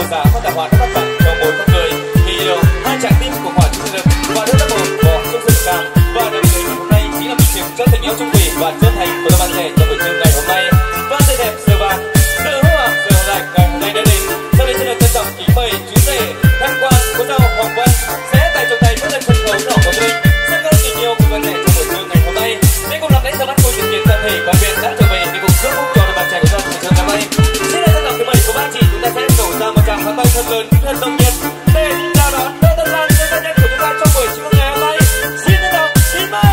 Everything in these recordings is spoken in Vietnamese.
giá và tài hoa đã bắt tặng cho mỗi con người. Thì hai trái tim của họ chúng được và rất là bồn bỏ trong sự cảm và đồng thời ngày hôm nay chính là minh chứng cho tình yêu chung thủy và chân thành của đôi bạn trẻ trong buổi trưa ngày hôm nay. Và tươi đẹp giờ vàng sự hoa giờ lạnh ngày hôm nay đã đến. Sau đây xin được trân trọng kính mời chú rể tham quan cô dâu Hoàng Vân sẽ tay trong tay bước lên sân khấu nhỏ của mình sân khấu tình yêu của bạn trẻ trong buổi trưa ngày hôm nay. Để cùng làm lễ ra mắt cô chứng kiến toàn thể quan viện đã trở về để cùng chúc phúc cho đôi bạn trẻ của buổi trưa ngày hôm nay. Xin được trân trọng kính mời cô bác chị chúng ta sẽ đổ ra một tràng pháo tay thật lớn thật nồng nhiệt để chào đón đôi tân lang nhân gia nhân của chúng ta trong buổi trưa ngày hôm nay. Xin trân trọng kính mời.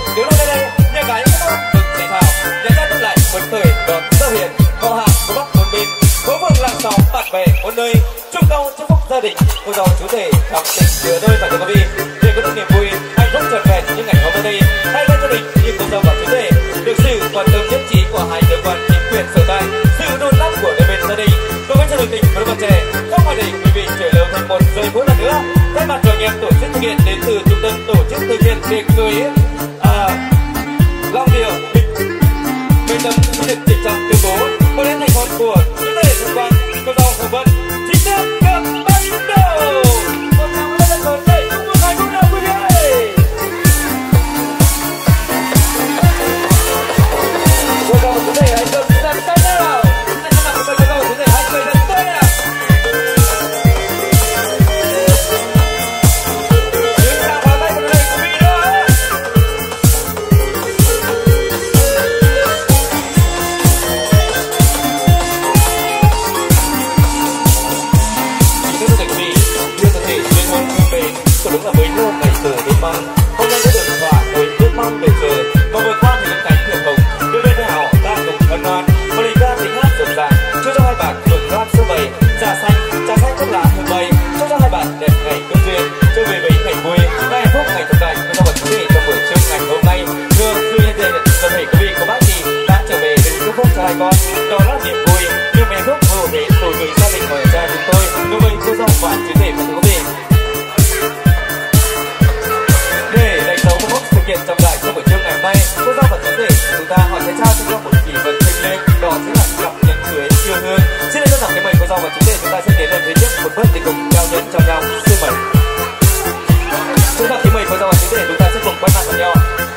Hãy subscribe cho kênh Ghiền Mì Gõ để không bỏ lỡ những video hấp dẫn. cơ quan chính quyền sở tại, sự đôn đốc của đại bên gia đình, cùng với gia đình tỉnh và bạn trẻ, không phải để quý vị trở lâu thành một giây phút lần nữa. Thay mặt cho anh em tổ chức thực hiện đến từ trung tâm tổ chức thực hiện tiệc cưới Long Điệu Bên Tâm xin được trịnh trọng tuyên bố có đến thành phần của chủ tịch cơ quan cô dâu Hồng Vân chính thức cầm bắt đầu. Một tràng lên lên rồi đây chúc mừng ngày vui nào quý vị. Cô dâu chủ tịch hãy cầm giật tay nào. Hãy nắm bắt cô dâu chủ tịch hãy cầm giật tay nào. Những tràng pháo tay của đây quý vị nữa. Đúng là mấy lâu ngày giờ đêm mong hôm nay đã được thỏa với ước mong về giờ và vừa qua thì những cánh thuyền hồng đưa bên với họ ta cùng ân oan và lời ca tiếng hát rộn ràng chúc cho hai bạn vượt loan số 7 trà xanh thuốc lá hương bay chúc cho hai bạn đẹp ngày công duyên trở về với ngày vui ngày hạnh phúc ngày thực cảnh và vật quý vị trong buổi trưa ngày hôm nay thưa sư nhân dân toàn thể quý vị có bác gì đã trở về đến chúc phúc cho hai con đó là niềm vui niềm hạnh phúc vô đến từ người gia đình của cha chúng tôi đối với cô dâu và chú rể của quý vị. Sự kiện trọng đại trong buổi trưa ngày hôm nay, cô dâu và chú rể chúng ta họ sẽ trao cho nhau một kỷ vật thiêng liêng, đó chính là cặp nhẫn cưới yêu thương. Xin được trân trọng mời cô dâu và chú rể chúng ta sẽ tiến lên phía trước một bước để cùng trao nhẫn cho nhau. Xin mời. Chúng ta kính mời cô dâu và chú rể chúng ta sẽ cùng quay mặt vào nhau.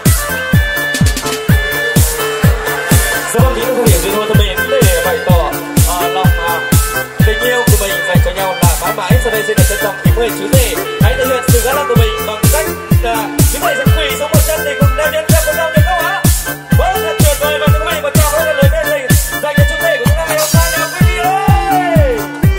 Dạ vâng, kính thưa quý vị, duyên hôn thân mình để bày tỏ lòng tình yêu của mình dành cho nhau là mãi mãi. Sau đây xin được trân trọng kính mời chú rể hãy thể hiện sự gắn bó của mình bằng cách chúng ta sẽ quỳ xuống một chân để cùng đeo nhẫn cho cô dâu được không ạ? Vâng, thật tuyệt vời và thưa quý vị một tràng pháo tay lời khen tình dành cho chú rể của chúng ta ngày hôm nay nào quý vị ơi.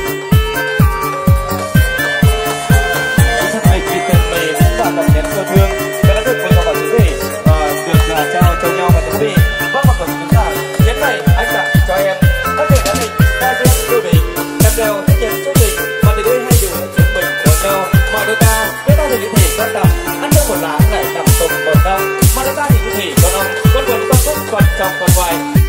Chúng ta hãy thân mến và cặp nhẫn yêu thương sẽ đã được cô dâu và chú rể được trao cho nhau và thưa quý vị. Vâng, mà còn chúng ta nhẫn này anh tặng cho em các thể đã hình ta duyên đôi mình em đeo thích nhẫn chúc mình mà từ đây hai đứa chúng mình đón nhau mọi đôi ta biết ta thì những thể quan tâm ăn trong một lá lại nằm cùng một năm mà đôi ta thì những thể con ông con quần con phúc quan trong con ngoài.